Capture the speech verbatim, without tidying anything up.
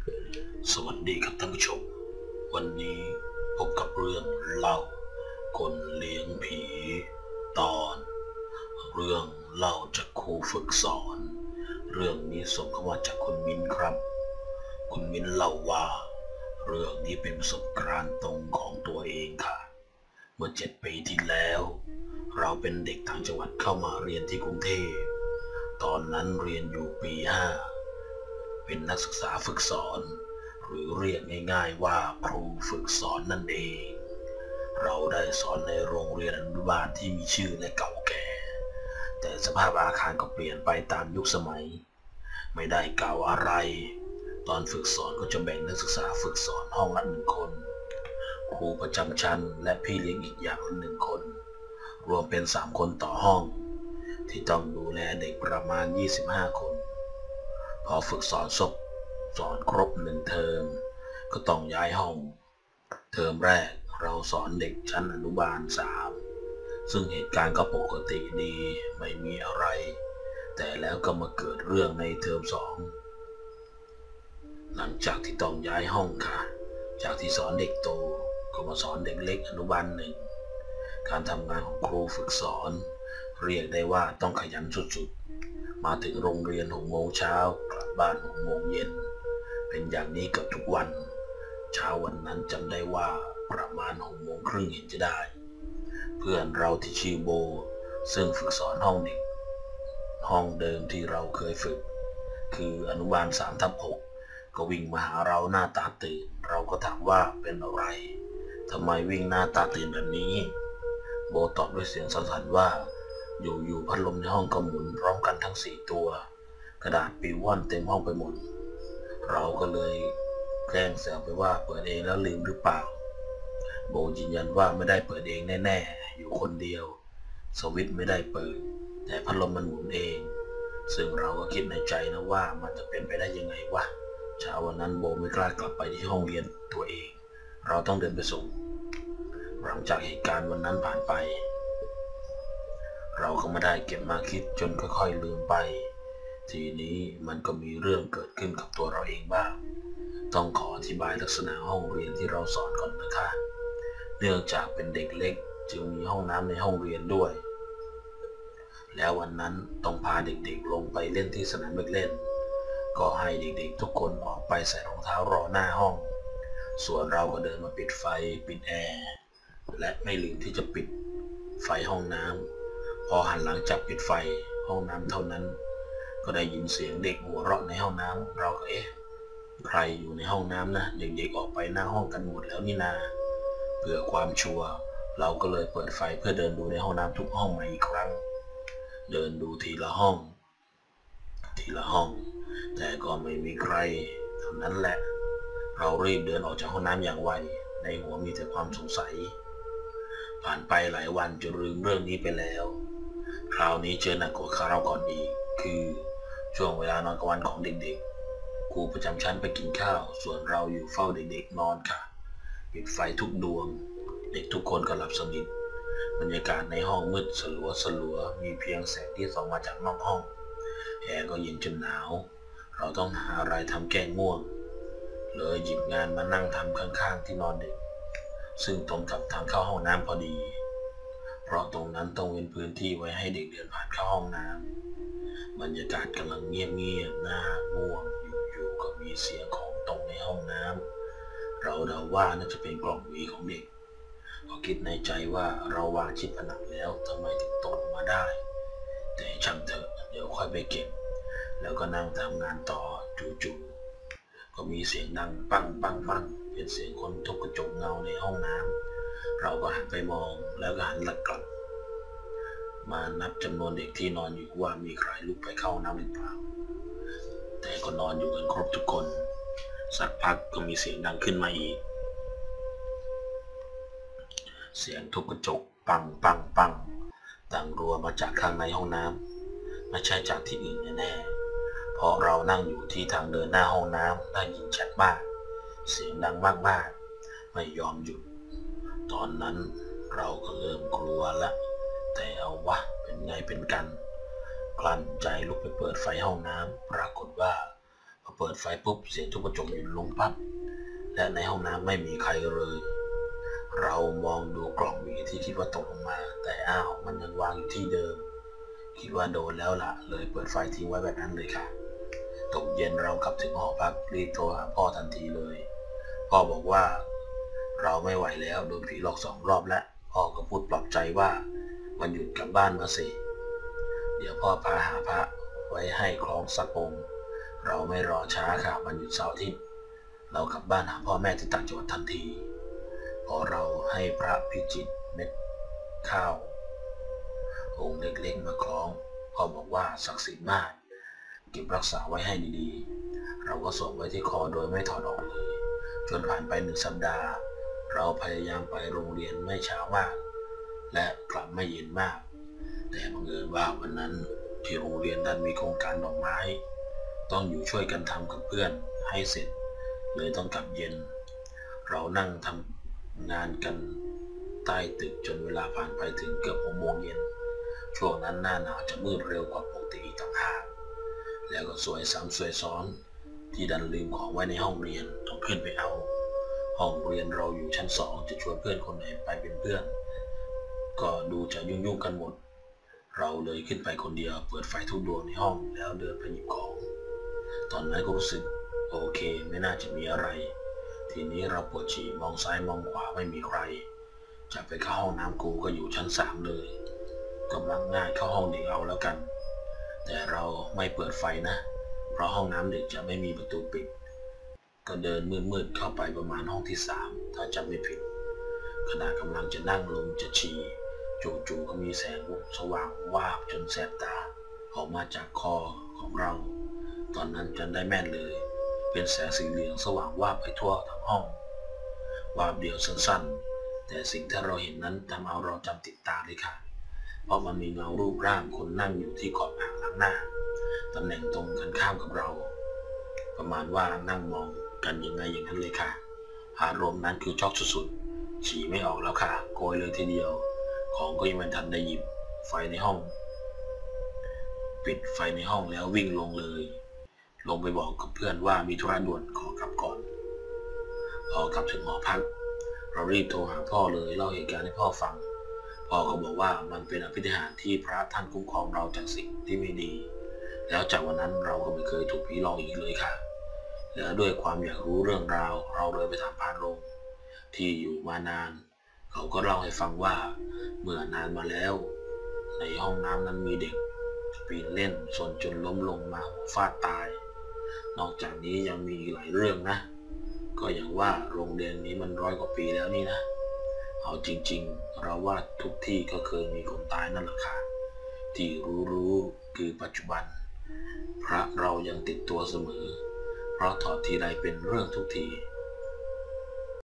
สวัสดีครับท่านผู้ชมวันนี้พบกับเรื่องเล่าคนเลี้ยงผีตอนเรื่องเล่าจากครูฝึกสอนเรื่องนี้ส่งเข้ามาจากคุณมิ้นครับคุณมิ้นเล่าว่าเรื่องนี้เป็นประสบการณ์ตรงของตัวเองค่ะเมื่อเจ็ดปีที่แล้วเราเป็นเด็กต่างจังหวัดเข้ามาเรียนที่กรุงเทพตอนนั้นเรียนอยู่ปีห้าเป็นนักศึกษาฝึกสอนหรือเรียกง่ายๆว่าครูฝึกสอนนั่นเองเราได้สอนในโรงเรียนอนุบาลที่มีชื่อและเก่าแก่แต่สภาพอาคารก็เปลี่ยนไปตามยุคสมัยไม่ได้เก่าอะไรตอนฝึกสอนก็จะแบ่งนักศึกษาฝึกสอนห้องละหนึ่งคนครูประจำชั้นและพี่เลี้ยงอีกอย่างละหนึ่งคนรวมเป็นสามคนต่อห้องที่ต้องดูแลเด็กประมาณยี่สิบห้าคนพอฝึกสอนจบสอนครบหนึ่งเทอมก็ต้องย้ายห้องเทอมแรกเราสอนเด็กชั้นอนุบาลสามซึ่งเหตุการณ์ก็ปกติดีไม่มีอะไรแต่แล้วก็มาเกิดเรื่องในเทอมสองหลังจากที่ต้องย้ายห้องค่ะจากที่สอนเด็กโตก็มาสอนเด็กเล็กอนุบาลหนึ่งการทำงานของครูฝึกสอนเรียกได้ว่าต้องขยันสุดๆมาถึงโรงเรียนหกโมงเช้ากลับบ้านหกโมงเย็นเป็นอย่างนี้เกือบทุกวันเช้าวันนั้นจำได้ว่าประมาณหกโมงครึ่งเห็นจะได้เพื่อนเราที่ชื่อโบซึ่งฝึกสอนห้องเด็กห้องเดิมที่เราเคยฝึกคืออนุบาลสามทับหกก็วิ่งมาหาเราหน้าตาตื่นเราก็ถามว่าเป็นอะไรทำไมวิ่งหน้าตาตื่นแบบนี้โบตอบด้วยเสียงสั่นๆว่าอยู่ๆพัดลมในห้องก็หมุนพร้อมกันทั้งสี่ตัวกระดาษปลิวว่อนเต็มห้องไปหมดเราก็เลยแกล้งแซวไปว่าเปิดเองแล้วลืมหรือเปล่าโบยืนยันว่าไม่ได้เปิดเองแน่ๆอยู่คนเดียวสวิตช์ไม่ได้เปิดแต่พัดลมมันหมุนเองซึ่งเราก็คิดในใจนะว่ามันจะเป็นไปได้ยังไงวะเช้าวันนั้นโบไม่กล้ากลับไปที่ห้องเรียนตัวเองเราต้องเดินไปส่งหลังจากเหตุการณ์วันนั้นผ่านไปเราก็ไม่ได้เก็บมาคิดจนค่อยๆลืมไปทีนี้มันก็มีเรื่องเกิดขึ้นกับตัวเราเองบ้างต้องขออธิบายลักษณะห้องเรียนที่เราสอนก่อนนะคะเนื่องจากเป็นเด็กเล็กจึงมีห้องน้ำในห้องเรียนด้วยแล้ววันนั้นต้องพาเด็กๆลงไปเล่นที่สนามเด็กเล่นก็ให้เด็กๆทุกคนออกไปใส่รองเท้ารอหน้าห้องส่วนเราก็เดินมาปิดไฟปิดแอร์และไม่ลืมที่จะปิดไฟห้องน้ำพอหันหลังจากปิดไฟห้องน้ำเท่านั้นก็ได้ยินเสียงเด็กหัวเราะในห้องน้ำเราก็เอ๊ะใครอยู่ในห้องน้ำนะเด็กๆออกไปหน้าห้องกันหมดแล้วนี่นาเพื่อความชัวร์เราก็เลยเปิดไฟเพื่อเดินดูในห้องน้ำทุกห้องใหม่อีกครั้งเดินดูทีละห้องทีละห้องแต่ก็ไม่มีใครเท่านั้นแหละเรารีบเดินออกจากห้องน้ำอย่างไวในหัวมีแต่ความสงสัยผ่านไปหลายวันจนลืมเรื่องนี้ไปแล้วคราวนี้เจอหนักกว่าคราวก่อนอีกคือช่วงเวลานอนกลางวันของเด็กๆครูประจำชั้นไปกินข้าวส่วนเราอยู่เฝ้าเด็กๆนอนค่ะปิดไฟทุกดวงเด็กทุกคนก็หลับสนิทบรรยากาศในห้องมืดสลัวสลัวมีเพียงแสงที่ส่องมาจากนอกห้องแอร์ก็เย็นจนหนาวเราต้องหาอะไรทำแก้ง่วงเลยหยิบงานมานั่งทำข้างๆที่นอนเด็กซึ่งตรงกับทางเข้าห้องน้ำพอดีเพราะตรงนั้นต้องเว้นพื้นที่ไว้ให้เด็กเดินผ่านเข้าห้องน้ำบรรยากาศกำลังเงียบๆน่าง่วงอยู่ๆก็มีเสียงของตรงในห้องน้ำเราเดาว่าน่าจะเป็นกล่องหวีของเด็กก็คิดในใจว่าเราวางชิดผนังแล้วทำไมถึงตกมาได้แต่ช่างเถอะเดี๋ยวค่อยไปเก็บแล้วก็นั่งทำงานต่อจู่ๆก็มีเสียงดังปังปังปังเป็นเสียงคนทุบกระจกเงาในห้องน้ำเราก็หันไปมองแล้วก็หันหลังกลับมานับจำนวนเด็กที่นอนอยู่ว่ามีใครลุกไปเข้าน้ำหรือเปล่าแต่ก็นอนอยู่กันครบทุกคนสักพักก็มีเสียงดังขึ้นมาอีกเสียงทุบกระจกปังปังปังดังรัวมาจากข้างในห้องน้ำไม่ใช่จากที่อื่นแน่ๆเพราะเรานั่งอยู่ที่ทางเดินหน้าห้องน้ำได้ยินชัดมากเสียงดังมากๆไม่ยอมหยุดตอนนั้นเราก็เริ่มกลัวละแต่เอาวะเป็นไงเป็นกันกลั้นใจลุกไปเปิดไฟห้องน้ำปรากฏว่าพอเปิดปิดไฟปุ๊บเสียงทุบกระจกหยุดลงปั๊บและในห้องน้ำไม่มีใครเลยเรามองดูกล่องหวีที่คิดว่าตกลงมาแต่อ้าวมันยังวางอยู่ที่เดิมคิดว่าโดนแล้วล่ะเลยเปิดไฟทิ้งไว้แบบนั้นเลยค่ะตกเย็นเรากลับถึงหอพักรีบโทรหาพ่อทันทีเลยพ่อบอกว่าเราไม่ไหวแล้วโดนผีหลอกสองรอบแล้วพ่อก็พูดปลอบใจว่าวันหยุดกลับบ้านมาสิเดี๋ยวพ่อพาหาพระไว้ให้คล้องสักองค์เราไม่รอช้าค่ะวันหยุดเสาร์อาทิตย์เรากลับบ้านหาพ่อแม่ที่ต่างจังหวัดทันทีพอเราให้พระพิจิตรเม็ดข้าวองค์เล็กๆมาคล้องพ่อบอกว่าศักดิ์สิทธิ์มากเก็บรักษาไว้ให้ดีๆเราก็สวมไว้ที่คอโดยไม่ถอดออกเลยจนผ่านไปหนึ่งสัปดาห์เราพยายามไปโรงเรียนไม่เช้ามากและกลับไม่เย็นมากแต่บังเอิญว่าวันนั้นที่โรงเรียนดันมีโครงการดอกไม้ต้องอยู่ช่วยกันทำกับเพื่อนให้เสร็จเลยต้องกลับเย็นเรานั่งทำงานกันใต้ตึกจนเวลาผ่านไปถึงเกือบหกโมงเย็นช่วงนั้นหน้าหนาวจะมืดเร็วกว่าปกติต่างหากแล้วก็สวยซ้ำสวยซ้อนที่ดันลืมของไว้ในห้องเรียนต้องขึ้นไปเอาห้องเรียนเราอยู่ชั้นสองจะชวนเพื่อนคนไหนไปเป็นเพื่อนก็ดูจะยุ่งๆกันหมดเราเลยขึ้นไปคนเดียวเปิดไฟทุกดวงในห้องแล้วเดินไปหยิบของตอนนั้นก็รู้สึกโอเคไม่น่าจะมีอะไรทีนี้เราปวดฉี่มองซ้ายมองขวาไม่มีใครจะไปเข้าห้องน้ำกูก็อยู่ชั้นสามเลยกำลังง่ายเข้าห้องเด็กเอาแล้วกันแต่เราไม่เปิดไฟนะเพราะห้องน้ำเด็กจะไม่มีประตูปิดก็เดินมืดๆเข้าไปประมาณห้องที่สามถ้าจำไม่ผิดขณะกำลังจะนั่งลงจะฉี่จู่ๆก็มีแสงสว่างวาบจนแสบตาออกมาจากคอของเราตอนนั้นจำได้แม่นเลยเป็นแสงสีเหลืองสว่างวาบไปทั่วทั้งห้องวาบเดียวสั้นๆแต่สิ่งที่เราเห็นนั้นทำเอาเราจำติดตาเลยค่ะเพราะมันมีเงารูปร่างคนนั่งอยู่ที่ขอบอ่างล้างหน้าตำแหน่งตรงกันข้ามกับเราประมาณว่านั่งมองกันยังไงอย่างนั้นเลยค่ะอารมณ์นั้นคือช็อกสุดๆฉี่ไม่ออกแล้วค่ะโกยเลยทีเดียวของก็ยังไม่ทันได้หยิบไฟในห้องปิดไฟในห้องแล้ววิ่งลงเลยลงไปบอกกับเพื่อนว่ามีธุระด่วนขอกลับก่อนพอกลับถึงหอพักเรารีบโทรหาพ่อเลยเล่าเหตุการณ์ให้พ่อฟังพ่อก็บอกว่ามันเป็นอภินิหารที่พระท่านคุ้มครองเราจากสิ่งที่ไม่ดีแล้วจากวันนั้นเราก็ไม่เคยถูกผีหลอกอีกเลยค่ะและด้วยความอยากรู้เรื่องราวเราเลยไปถามพานโรงที่อยู่มานานเขาก็เล่าให้ฟังว่าเมื่อนานมาแล้วในห้องน้ำนั้นมีเด็กปีนเล่นสนจนล้มลงมาหัวฟาดตายนอกจากนี้ยังมีหลายเรื่องนะก็อย่างว่าโรงเรียนนี้มันร้อยกว่าปีแล้วนี่นะเอาจริงๆเราว่าทุกที่ก็เคยมีคนตายนั่นแหละค่ะที่รู้ๆคือปัจจุบันพระเรายังติดตัวเสมอเพราะถอดทีไรเป็นเรื่องทุกที